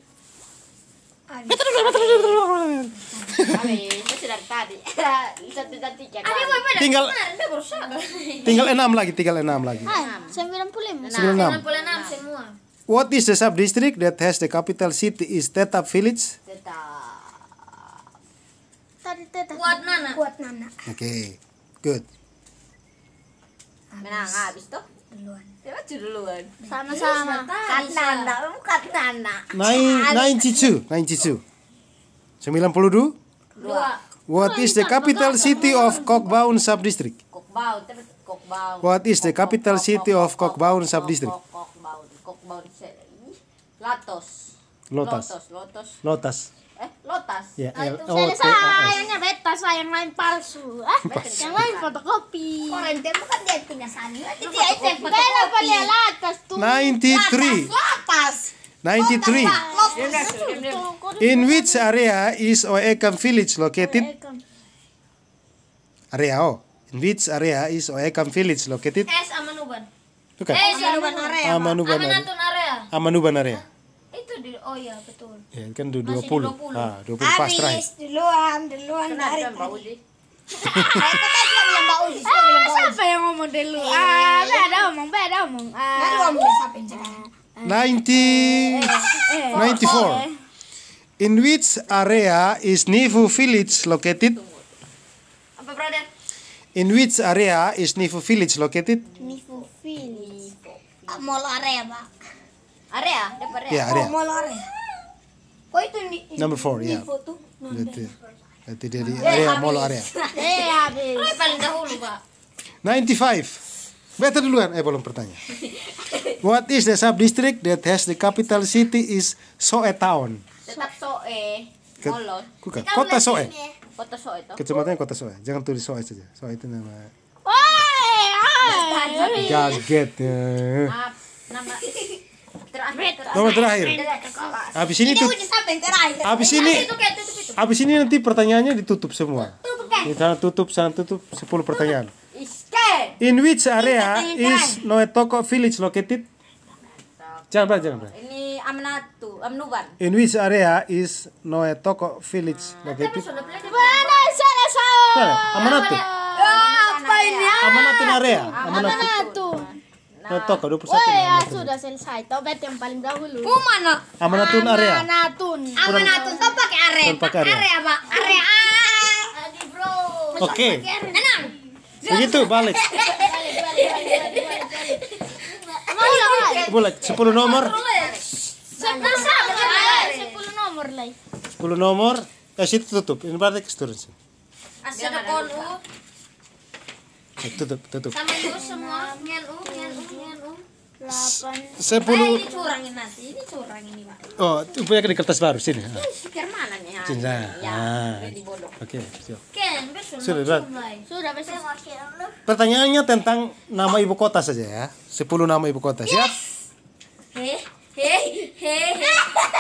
Beta duluan, beta duluan, beta duluan. Habis, itu dari tadi. Satu dan tiga. Tinggal tinggal enam lagi, tinggal enam lagi. Ah, sembilan puluh lima. sembilan puluh enam. enam puluh enam semua. What is the sub-district that has the capital city is Tetap Village? Tetap. Tadi teta. Kuat Nana. Kuat Nana. Oke, good. Menang habis toh. Duluan. Coba duluan. Sama-sama. Kat Nana, kat Nana. Nine, ninety-two, ninety-two. sembilan puluh dua. Dua. What is the capital city of Kokbaun Sub-district? Kokbau, tapi Kokbau. What is the capital city of Kokbaun Sub-district? Kokbau, Kokbau. Latos. Lotas. Lotos, Lotos. Lotas. Eh, Lotas. Ya, L O Saya T A S. sayangnya beta, sayang lain palsu. Ah, yang lain fotokopi. Korente bukan dia tinggal sana. Dia itu bela pada atas tuh. ninety-three. Atas. ninety-three. Diam, diam, diam, diam. In which area is Oekam Village located? Area oh. In which area is Oekam Village located? S Amanuban. Bukan. Eh, Amanuban area. Amanuban area. Amanatun area. Amanuban area. Itu di oh ya betul. Ya, kan dua Masih di puluh. dua puluh. Ah, dua puluh pas terakhir. Habis duluan, duluan Kenapa dari. Mbak Uji? Saya kata dia bilang Mbak Uji, saya bilang Mbak Uji. Siapa yang ngomong dulu? Ah, beda omong, beda omong. Nggak Ah, lu ngomong siapa yang jangan. ninety, ninety-four. In which area is Nifu Village located? Apa brother? In which area is Nifu Village located? Nifu Village. Mall area, Pak. Area, depan area. Ya, area. Mall area. Oh itu ini. Number four, ya. Foto. Berarti, berarti dari area mall area. Eh, habis. Roy paling dahulu, Pak. ninety-five. Better duluan, eh belum pertanyaan. What is the sub-district that has the capital city is Soe Town? Tetap Soe. Ke- Molot. Bukan, Kota Soe. Kota Soe itu. Kecamatannya Kota Soe. Jangan tulis Soe saja. Soe itu nama Woi, ah. kaget ya. Maaf, nama Nomor terakhir. Habis ini tuh. Sampai terakhir. Habis ini. Habis ini nanti pertanyaannya ditutup semua. Di sana tutup, sana tutup sepuluh pertanyaan. In which area is Noetoko village located? Jangan berat, jangan berat. Ini Amnatu, Amnuban. In which area is Noetoko village located? Mana selesai. Mana? Amanatu. Apa ini? Amanatu area. Amanatu. Amanatu. Noetoko dua puluh Oh satu. ya sudah selesai. Tobet yang paling dahulu. Oh mana? Amanatu area. Amanatun. Amanatun tuh pakai area. Tuh pakai area. Area Pak. Area. Adi bro. Oke. Tenang. Begitu balik. Mana? Boleh sepuluh nomor. Sepuluh nomor lagi. sepuluh nomor. Eh situ tutup. Ini berarti keseluruhan. Asal kolu. Eh, tutup, tutup. Sama itu semua. Ngen u, ngen u, ngen u. Delapan. sepuluh. Ini curangin nanti. Ini curang ini Pak. Oh, itu punya di kertas baru sini. Ah. Stiker mana nih? Ah, Cinta. Ya, Ah. udah dibolong. Oke, siap. Ken, besok. Sudah, Bang. Sudah besok. Pertanyaannya tentang nama ibu kota saja ya. sepuluh nama ibu kota. Siap? Heh, heh, heh, heh.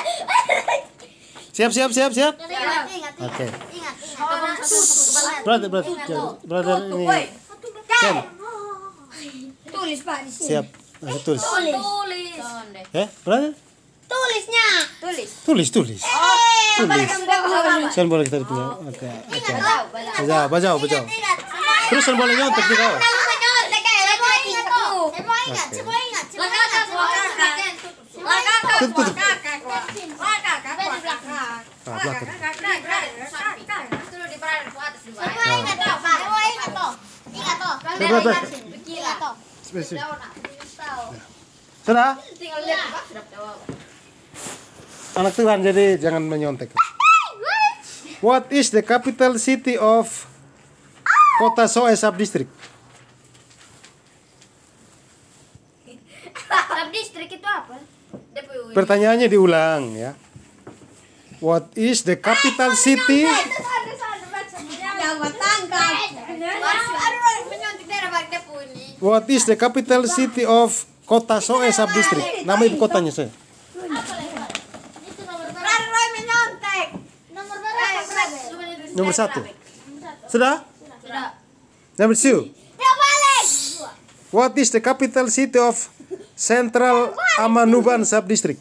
Siap, siap, siap, siap. Ingat, ingat, Oke. ingat, Brother, brother, brother ini. Ken, Tulis Pak di sini. siap. Nah, tulis. Tulis. Sonde. Eh, brother? Tulisnya. Tulis. Tulis, tulis. Tulis. Sen boleh kita punya. Oke, oke. Baca, baca, baca. Terus sen boleh nyontek juga. Kamu menyontek kayak lagi ingat tuh. Semua ingat, semua ingat, semua Langkah ingat. kakak, langkah kakak, Tutup, tutup. kakak, langkah kakak, belakang. Ah, belakang. Dulu di peran ke atas di bawah. Semua ingat toh, semua ingat toh. Ingat toh. Brother, brother. Ingat toh. Spesifik. Sudah? Tinggal lihat di bawah sudah jawab. Anak Tuhan, jadi jangan menyontek. What is the capital city of Kota Soe Subdistrict? Subdistrik itu apa? Pertanyaannya diulang ya. What is the capital city? Jangan tangkap. Menyontek daerah bagi depo ini. What is the capital city of Kota Soe Subdistrict? Nama ibu kotanya saya. Roy menyontek. Nomor berapa? Nomor satu. Sudah? Sudah. Number two. Ya balik. What is the capital city of Central Amanuban Subdistrict?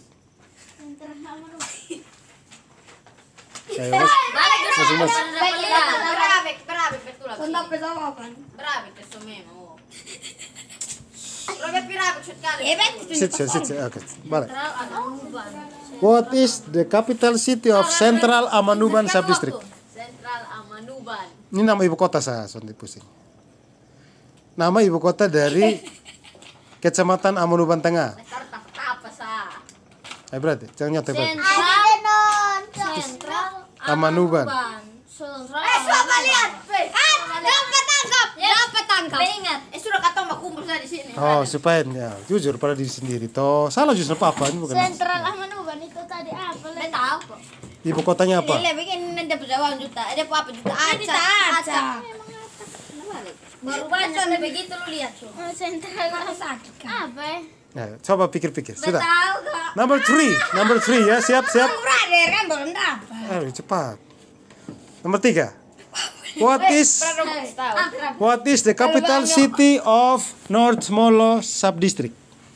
Ayo, mas. Masing-masing. Berabek, berabek betul lagi. Kontak bersama kan? Berabek ke memang. Robert berabek sekali. Sit, sit, sit, sit. Oke, balik. What is the capital city of Central Amanuban Subdistrict? Sentral Amanuban. Ini nama ibu kota saya, sonti pusing. Nama ibu kota dari Kecamatan Amanuban Tengah. Tar tak apa sah. Ayo berarti, jangan nyotek berarti. Sentral Amanuban. Sentral. Eh, coba lihat. Dapat tangkap. Dapat tangkap. Ingat, eh sudah kata mbak kumpul saya di sini. Oh, supaya ya, jujur pada diri sendiri. Toh, salah justru apa ini bukan. Sentral Amanuban itu tadi apa? Saya tahu kok. Ibu kotanya apa? Lele bikin nanti berjawab juta. Ada apa juta Kita aca. aja. Baru baca begitu lu lihat tuh. Oh, sentral Aku sakit kan. apa? ya? Ya, coba pikir-pikir. Sudah. Tahu kok. Number three, number three ya, siap siap. Brother kan belum dapat. Ayo cepat. Nomor tiga. What is What is the capital city of North Molo Subdistrict?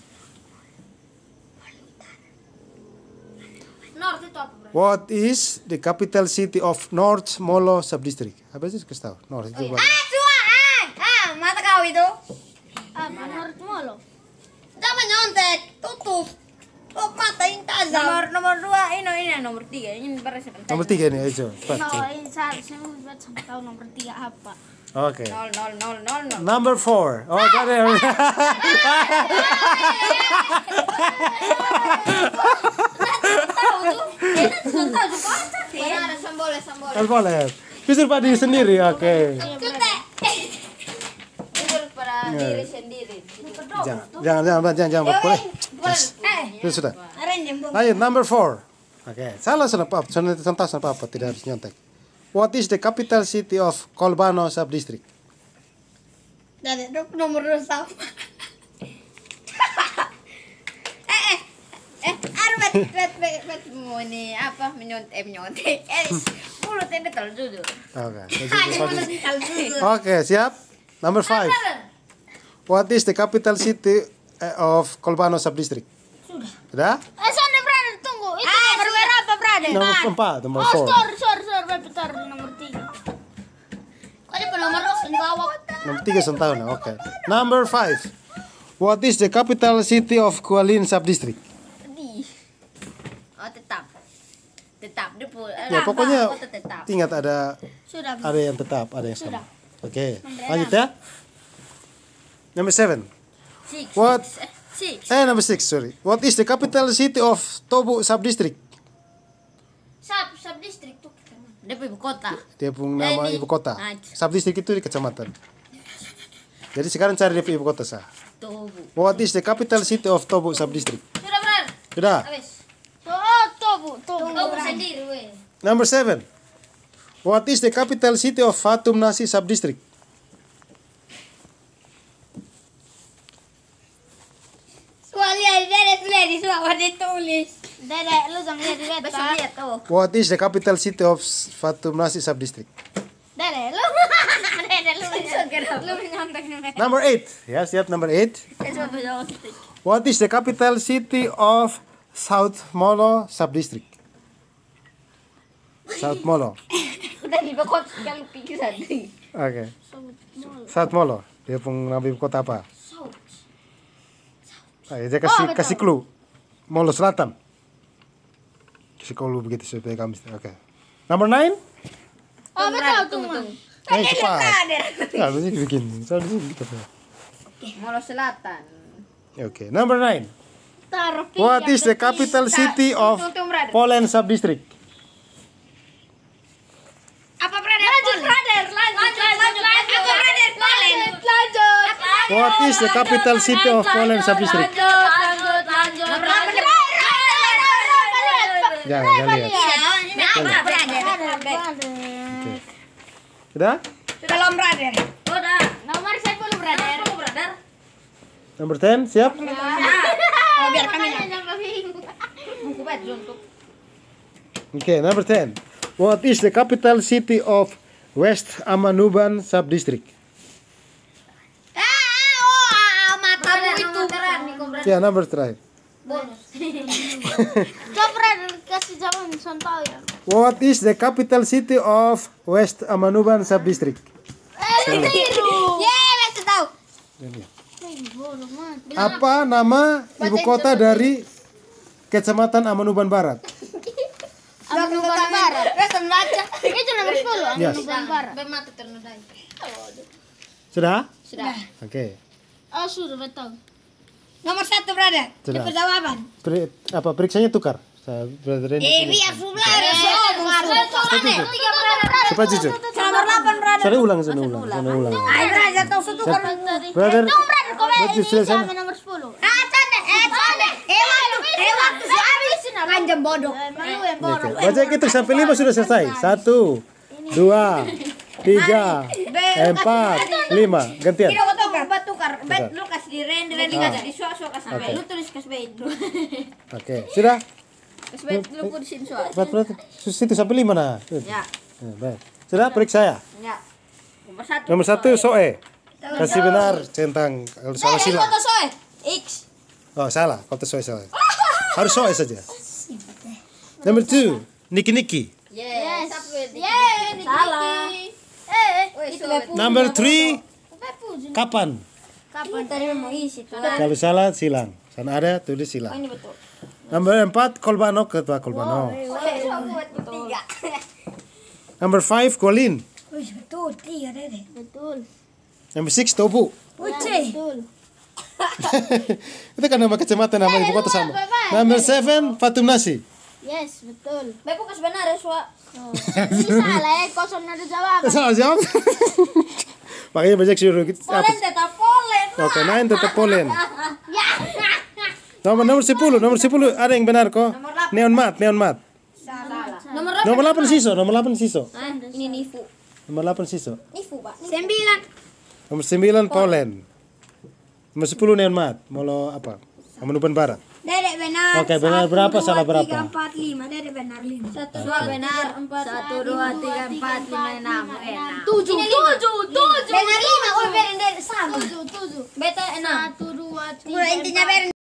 North itu apa, bro? What is the capital city of North Molo Subdistrict? Apa sih kasih tahu? North itu apa? Ah, cua. Ah, ah, mata kau itu. Apa menurut Molo? Jangan nyontek. Tutup. Tutup mata yang tajam. Nomor nomor dua ini ini nomor tiga ini beres penting. Nomor tiga nih, ayo cepat. No, ini seharusnya buat sampai tahu nomor tiga apa. Oke. Nol nol nol nol nol. Number four. Oh, tadi. Mana ada sambole sambole. Kan boleh. Bisa pada diri sendiri, oke. Jujur pada diri sendiri. Jangan, jangan, jangan, jangan, jangan, boleh. Eh, Sudah, sudah. aren jembung. Ayo, number four. Oke, salah sudah apa? Sudah tuntas apa apa, tidak harus nyontek. What is the capital city of Kolbano Subdistrict? Dari nomor dua sama. Eh, eh. bet bet bet mau ini apa menyontek eh menyontek. Eh, mulut ini terlalu jujur. Oke. Oke, siap. Number five. What is the capital city of Kolbano subdistrict? Sudah. Sudah? Eh, sana brother, tunggu. Itu Ah, nomor berapa, brother? Nomor empat, nomor Oh, four. sorry, sorry, sorry, betul nomor tiga. Kok ada nomor bawah? Nomor tiga tahun. Oke. Number five. What is the capital city of Kualin subdistrict? Oh, tetap. Tetap dia pun. Ya, pokoknya tetap. ingat ada Sudah. ada yang tetap, ada yang sama. Oke. Lanjut ya. Number seven. Six. What? Six. Eh, number six, sorry. What is the capital city of Tobu subdistrict? Sub sub distrik tuh. Dia ibu kota. Dia punya nama Eh, ini. ibu kota. Nah. Subdistrict itu di kecamatan. Jadi sekarang cari dia ibu kota sah. Tubuh. What is the capital city of Tobu subdistrict? Sudah, brother. Sudah. Habis. Oh, tuh, tuh. Tunggu sendiri weh. Number seven. What is the capital city of Fatum Nasi subdistrict? Kualiah dari sudah di suara ditulis. Dedek, lu jangan lihat di Besok beta. lihat tuh. What is the capital city of Fatum Nasi subdistrict? Dedek, lu. Dedek, lu. Lu menyontek nih. Number eight. Ya, siap number eight. What is the capital city of South Molo subdistrict? South Molo. Udah di kota sekali pikir tadi. Oke. South Molo. Dia punya nama ibu kota apa? Ayo, dia kasih kasih clue. Molo Selatan. Kasih clue begitu supaya kami. Oke. Number nine. Oh, betul, tunggu. Ayo cepat. Kalau ini bikin. Kalau ini gitu. Molo Selatan. Oke. Number nine. Taruh What is the capital city of Poland subdistrict? Apa brother? Lanjut brother, lanjut, lanjut, lanjut. Apa brother? Poland. Lanjut. What is the capital city of Poland subdistrict? Lanjut, lanjut, lanjut. Jangan, jangan lihat. Apa brother? Oke. Sudah? Sudah lom brother. Sudah. Nomor sepuluh, brother. Brother. Number ten, siap? Oh, biar kami Buku baju untuk. Oke, number ten. What is the capital city of West Amanuban subdistrict? Ah, oh, matamu itu. Ya, number terakhir. Coba, brother, kasih jawaban contoh ya. What is the capital city of West Amanuban subdistrict? Eh, biru. Yeay, masih tahu. Apa nama ibu kota dari Kecamatan Amanuban Barat? Amanuban Barat. Rasa baca. Itu nomor sepuluh, Yes. Amanuban Barat. Bermata ternodai. Sudah? Sudah. Oke. Oh, sudah betul. Nomor satu brother. Sudah. Cepat jawaban. Peri- apa periksanya tukar? Saya brother ini. Eh, biar sudah. Cepat jujur. Nomor delapan brother. Saya ulang, saya ulang, saya ulang. Ayo brother, tahu satu kan. Brother, Brother, kau Berarti ini sudah sama. sama nomor sepuluh. Ah, canda. Eh, canda. Eh, waktu. Eh, waktu. Habis. Panjang bodoh. Malu yang Oke. bodoh. Baca itu sampai lima sudah selesai. Satu, dua, tiga, empat, lima. Gantian. Tidak kau tukar, bat tukar. Bet lu kasih di Ren, di Ren Ah. kasih di suak-suak kasih sampai. Oke. Lu tulis kasih bet dulu. Oke, sudah. Kasih bet lu pun di sini suak. Berat, berat. Situ sampai lima nah. Ya. Ya, baik. Sudah, periksa ya. Ya. Nomor satu. Nomor satu, Soe. Kasih benar centang. Kalau salah Eh, silang. kota soe. X. Oh, salah. Kota Soe salah. Harus Soe saja. Number two, Niki Niki. Yes. Yeay, Salah. Eh, Itu Bepu. Number three, kapan? Kapan tadi mau isi tuh? Kalau salah, silang. Sana ada, tulis silang. Ini betul. Number empat, Kolbano, ketua Kolbano. Tiga. Number five, Kolin. Wih, betul. Tiga deh. betul. Number six, Tobu. Uci. Betul. Itu kan nama kecamatan, nama ibu kota sama. Number seven, Fatum Nasi. Yes, betul. Bepu kasih benar ya, Suak. Ini salah ya, kosong ada jawaban. Salah jawab. Makanya banyak suruh kita. Polen tetap Polen. Oke, nine tetap Polen. Ya. Nomor nomor sepuluh, nomor sepuluh ada yang benar kok. Neon mat, neon mat. Salah. Nomor Nomor delapan Siso, nomor delapan Siso. ini Nifu. Nomor delapan Siso. Nifu, Pak. Sembilan. Nomor sembilan Polen. Nomor sepuluh neon mat. Molo apa? Amanuban Barat. Dedek benar. Oke, benar berapa, Satu, salah dua, berapa? Tiga, empat, lima. Dedek benar lima. Satu dua benar. Satu dua tiga empat lima enam. Enam. Tujuh, tujuh, tujuh. Benar lima. Oh, benar dedek sama. Tujuh, tujuh. Beta enam. Satu, dua, tiga, Udah intinya empat, benar.